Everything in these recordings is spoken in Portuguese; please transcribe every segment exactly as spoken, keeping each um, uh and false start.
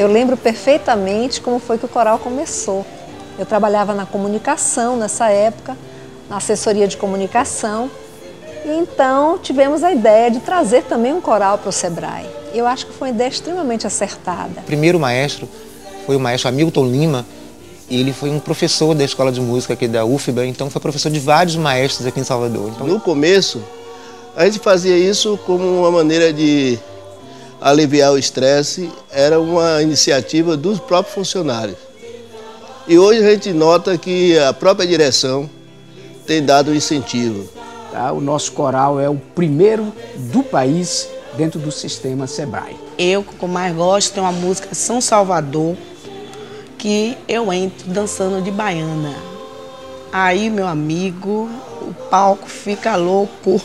Eu lembro perfeitamente como foi que o coral começou. Eu trabalhava na comunicação nessa época, na assessoria de comunicação, e então tivemos a ideia de trazer também um coral para o Sebrae. Eu acho que foi uma ideia extremamente acertada. O primeiro maestro foi o maestro Hamilton Lima. Ele foi um professor da Escola de Música aqui da U F B A, então foi professor de vários maestros aqui em Salvador. Então... No começo, a gente fazia isso como uma maneira de aliviar o estresse, era uma iniciativa dos próprios funcionários. E hoje a gente nota que a própria direção tem dado um incentivo. Tá? O nosso coral é o primeiro do país dentro do sistema Sebrae. Eu, que mais gosto, tem uma música São Salvador, que eu entro dançando de baiana. Aí, meu amigo, o palco fica louco.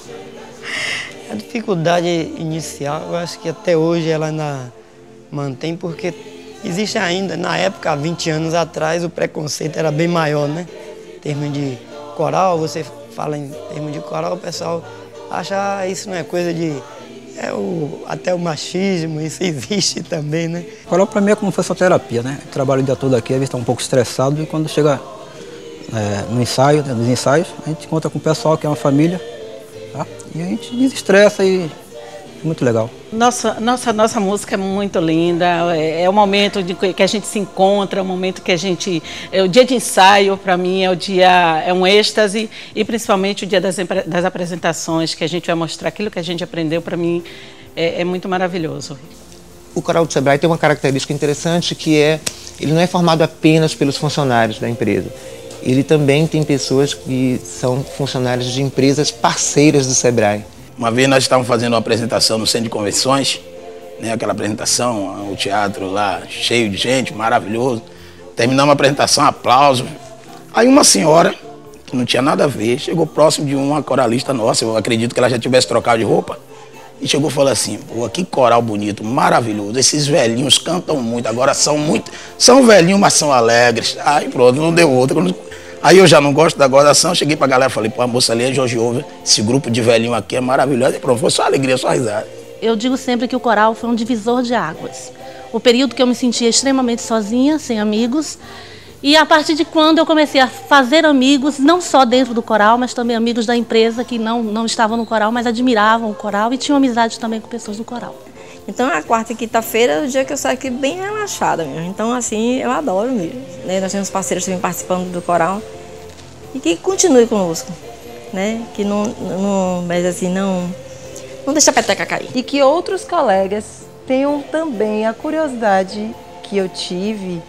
A dificuldade inicial, eu acho que até hoje ela ainda mantém, porque existe ainda, na época, há vinte anos atrás, o preconceito era bem maior, né? Em termos de coral, você fala em termos de coral, o pessoal acha ah, isso não é coisa de... É o, até o machismo, isso existe também, né? Coral para mim é como se fosse uma terapia, né? Eu trabalho o dia todo aqui, às vezes está um pouco estressado e quando chega é, no ensaio, nos ensaios, a gente conta com o pessoal que é uma família, tá? E a gente desestressa e é muito legal. Nossa, nossa, nossa música é muito linda, é, é o momento de que a gente se encontra, é o momento que a gente... É o dia de ensaio, para mim, é o dia, é um êxtase, e principalmente o dia das, das apresentações, que a gente vai mostrar aquilo que a gente aprendeu, para mim, é, é muito maravilhoso. O coral do Sebrae tem uma característica interessante, que é, ele não é formado apenas pelos funcionários da empresa. Ele também tem pessoas que são funcionários de empresas parceiras do Sebrae. Uma vez nós estávamos fazendo uma apresentação no centro de convenções, né, aquela apresentação, o teatro lá cheio de gente, maravilhoso. Terminamos a apresentação, aplauso. Aí uma senhora, que não tinha nada a ver, chegou próximo de uma coralista nossa, eu acredito que ela já tivesse trocado de roupa, e chegou e falou assim, pô, que coral bonito, maravilhoso, esses velhinhos cantam muito, agora são muito, são velhinhos, mas são alegres. Aí pronto, não deu outra. Aí eu já não gosto da gozação, cheguei pra galera e falei, pô, a moça ali é Jorge Over, esse grupo de velhinho aqui é maravilhoso. E pronto, foi só alegria, só risada. Eu digo sempre que o coral foi um divisor de águas. O período que eu me sentia extremamente sozinha, sem amigos, e a partir de quando eu comecei a fazer amigos, não só dentro do coral, mas também amigos da empresa que não, não estavam no coral, mas admiravam o coral e tinham amizade também com pessoas do coral. Então, a quarta e quinta-feira é o dia que eu saio aqui bem relaxada mesmo. Então, assim, eu adoro mesmo. Né? Nós temos parceiros também participando do coral. E que continue conosco, né? Que não, não, mas assim, não, não deixa a peteca cair. E que outros colegas tenham também a curiosidade que eu tive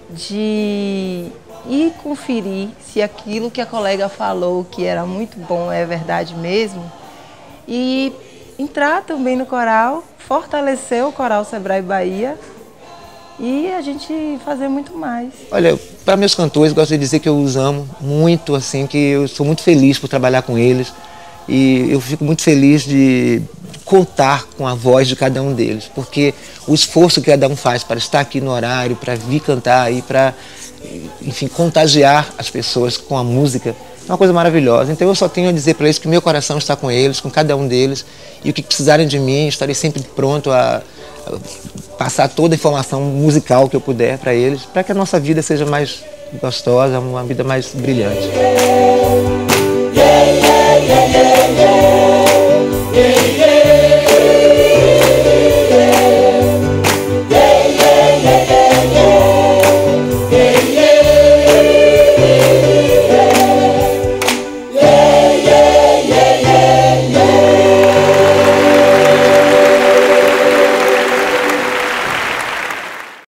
de ir conferir se aquilo que a colega falou que era muito bom é verdade mesmo. E entrar também no coral, fortalecer o Coral Sebrae Bahia e a gente fazer muito mais. Olha, para meus cantores, gosto de dizer que eu os amo muito, assim, que eu sou muito feliz por trabalhar com eles e eu fico muito feliz de contar com a voz de cada um deles, porque o esforço que cada um faz para estar aqui no horário, para vir cantar e para, enfim, contagiar as pessoas com a música, é uma coisa maravilhosa. Então eu só tenho a dizer para eles que meu coração está com eles, com cada um deles, e o que precisarem de mim, estarei sempre pronto a, a passar toda a informação musical que eu puder para eles, para que a nossa vida seja mais gostosa, uma vida mais brilhante.